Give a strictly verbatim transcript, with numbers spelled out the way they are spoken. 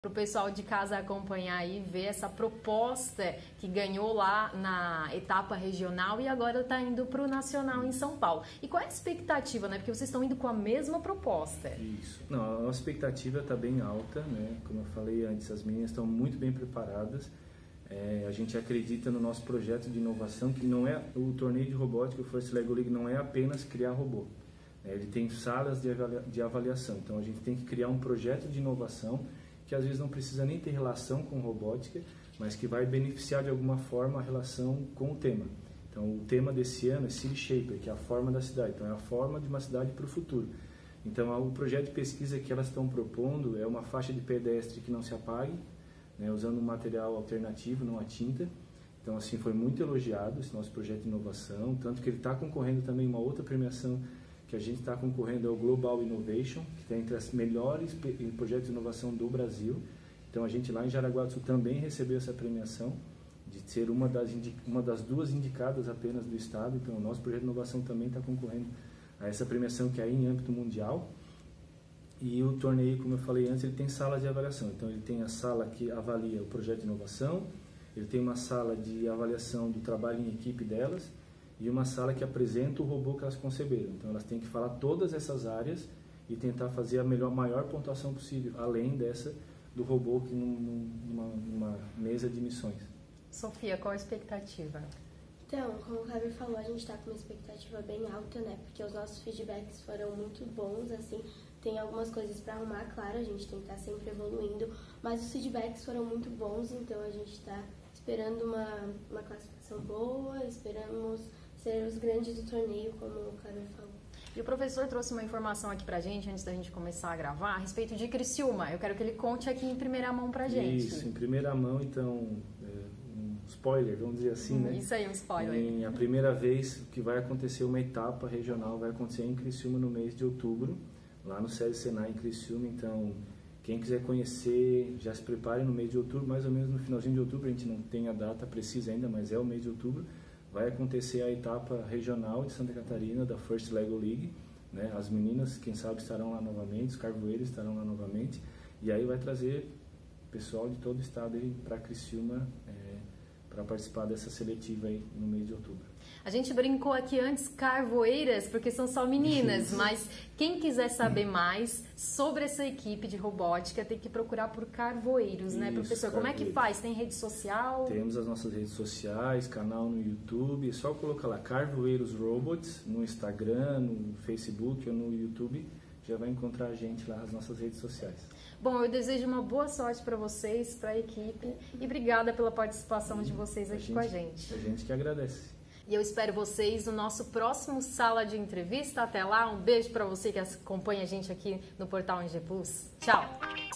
Para o pessoal de casa acompanhar aí, ver essa proposta que ganhou lá na etapa regional e agora está indo para o nacional em São Paulo. E qual é a expectativa, né? Porque vocês estão indo com a mesma proposta. Isso. Não, a nossa expectativa está bem alta, né? Como eu falei antes, as meninas estão muito bem preparadas. É, a gente acredita no nosso projeto de inovação, que não é o torneio de robótica, o First Lego League não é apenas criar robô. É, ele tem salas de, avalia, de avaliação, então a gente tem que criar um projeto de inovação que às vezes não precisa nem ter relação com robótica, mas que vai beneficiar de alguma forma a relação com o tema. Então, o tema desse ano é City Shaper, que é a forma da cidade. Então, é a forma de uma cidade para o futuro. Então, o projeto de pesquisa que elas estão propondo é uma faixa de pedestre que não se apague, né, usando um material alternativo, não a tinta. Então, assim, foi muito elogiado esse nosso projeto de inovação, tanto que ele está concorrendo também uma outra premiação que a gente está concorrendo, é o Global Innovation, que está entre as melhores projetos de inovação do Brasil. Então, a gente lá em Jaraguá do Sul também recebeu essa premiação, de ser uma das, uma das duas indicadas apenas do estado. Então, o nosso projeto de inovação também está concorrendo a essa premiação, que é em âmbito mundial. E o torneio, como eu falei antes, ele tem salas de avaliação. Então, ele tem a sala que avalia o projeto de inovação, ele tem uma sala de avaliação do trabalho em equipe delas, e uma sala que apresenta o robô que elas conceberam. Então, elas têm que falar todas essas áreas e tentar fazer a melhor, maior pontuação possível, além dessa do robô que num, numa, numa mesa de missões. Sofia, qual a expectativa? Então, como o Kleber falou, a gente está com uma expectativa bem alta, né? Porque os nossos feedbacks foram muito bons, assim, tem algumas coisas para arrumar, claro, a gente tem que estar sempre evoluindo, mas os feedbacks foram muito bons, então a gente está esperando uma, uma classificação boa, esperamos ser os grandes do torneio, como o Kleber falou. E o professor trouxe uma informação aqui pra gente, antes da gente começar a gravar, a respeito de Criciúma. Eu quero que ele conte aqui em primeira mão pra gente. Isso, em primeira mão, então, é, um spoiler, vamos dizer assim, hum, né? Isso aí, um spoiler. Em, a primeira vez que vai acontecer uma etapa regional, vai acontecer em Criciúma no mês de outubro, lá no SESI Senai em Criciúma. Então, quem quiser conhecer, já se prepare no mês de outubro, mais ou menos no finalzinho de outubro, a gente não tem a data precisa ainda, mas é o mês de outubro. Vai acontecer a etapa regional de Santa Catarina da First Lego League, né? As meninas, quem sabe, estarão lá novamente, os carvoeiros estarão lá novamente, e aí vai trazer pessoal de todo o estado para Criciúma é, para participar dessa seletiva aí no mês de outubro. A gente brincou aqui antes carvoeiras, porque são só meninas, mas quem quiser saber mais sobre essa equipe de robótica tem que procurar por carvoeiros, né, professor? Como é que faz? Tem rede social? Temos as nossas redes sociais, canal no YouTube, é só colocar lá Carvoeiros Robots no Instagram, no Facebook ou no YouTube, já vai encontrar a gente lá nas nossas redes sociais. Bom, eu desejo uma boa sorte para vocês, para a equipe, e obrigada pela participação de vocês aqui a gente, com a gente. A gente que agradece. E eu espero vocês no nosso próximo Sala de Entrevista. Até lá, um beijo para você que acompanha a gente aqui no Portal N G Plus. Tchau!